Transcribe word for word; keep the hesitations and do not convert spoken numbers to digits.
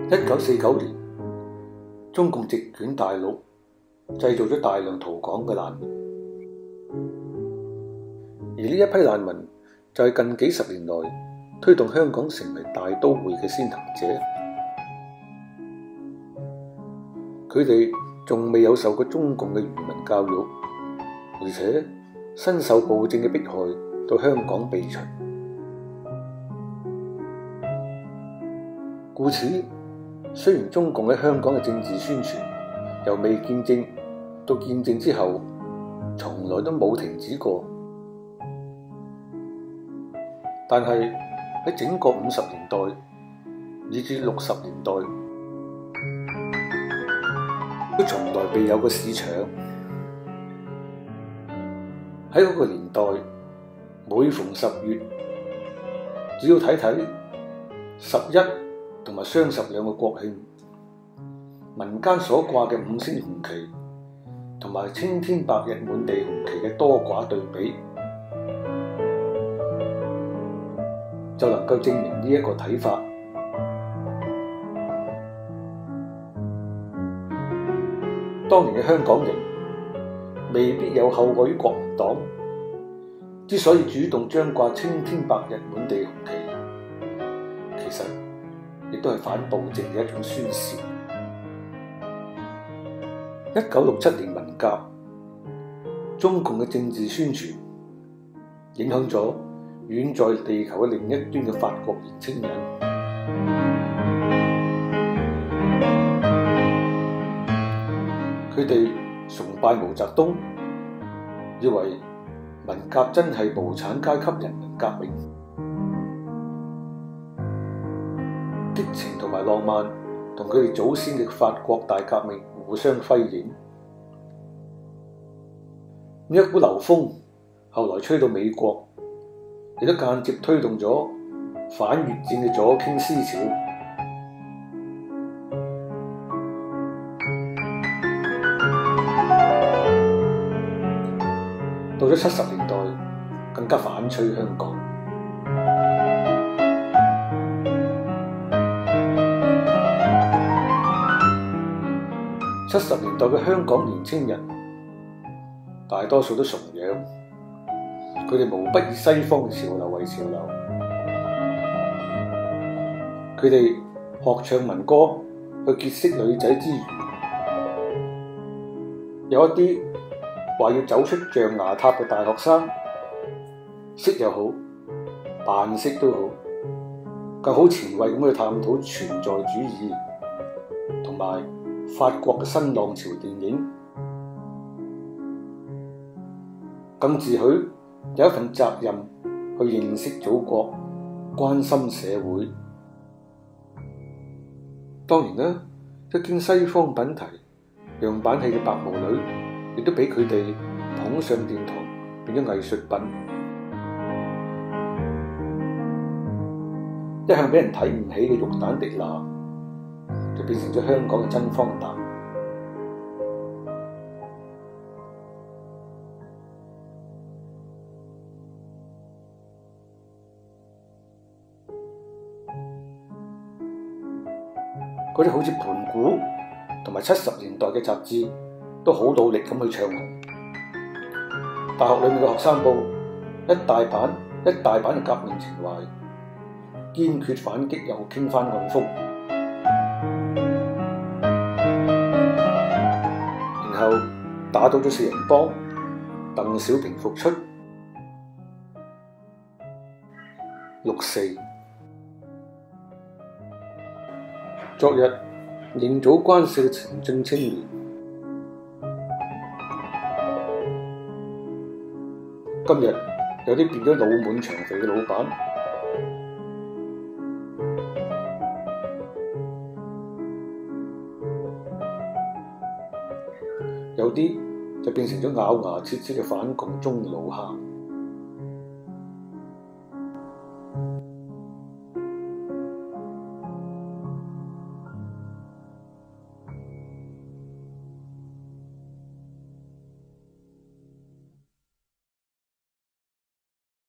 一九四九年，中共席捲大陸，製造咗大量逃港嘅難民，而呢一批難民就係近幾十年來推動香港成為大都會嘅先行者。佢哋仲未有受過中共嘅愚民教育，而且身受暴政嘅迫害，到香港避秦。故此，雖然中共喺香港嘅政治宣傳由未見證到見證之後，從來都冇停止過，但係喺整個五十年代以至六十年代，都從來未有過市場。喺嗰個年代，每逢十月，只要睇睇十一同埋雙十兩個國慶，民間所掛嘅五星紅旗同埋青天白日滿地紅旗嘅多寡對比，就能夠證明呢一個睇法。當年嘅香港人未必有後過於國民黨，之所以主動張掛青天白日滿地紅旗，其實亦都係反暴政嘅一種宣示。一九六七年文革，中共嘅政治宣傳影響咗遠在地球嘅另一端嘅法國年青人。佢哋崇拜毛澤東，以為文革真係無產階級人民革命。激情同埋浪漫同佢哋祖先嘅法國大革命互相輝映。呢一股流風後來吹到美國，亦都間接推動咗反越戰嘅左傾思潮。到咗七十年代，更加反吹香港。七十年代嘅香港年青人，大多數都崇洋，佢哋無不以西方嘅潮流為潮流。佢哋學唱民歌去結識女仔之餘，有一啲話要走出象牙塔嘅大學生，識又好，扮識都好，更好前衛咁去探討存在主義同埋法國嘅新浪潮電影，更自許有一份責任去認識祖國、關心社會。當然啦，一經西方品題，樣板戲嘅白毛女亦都俾佢哋捧上殿堂，變咗藝術品。一向俾人睇唔起嘅玉蛋迪娜，就變成咗香港嘅真芳達。嗰啲好似盤古同埋七十年代嘅雜誌，都好努力咁去唱紅。大學裏面嘅學生報，一大版一大版嘅革命情懷，堅決反擊右傾翻案風。然後打倒咗四人幫，鄧小平復出。六四，昨日認祖關社嘅前進青年，今日有啲變咗老滿長肥嘅老闆，有啲就變成咗咬牙切齒嘅反共中老蝦。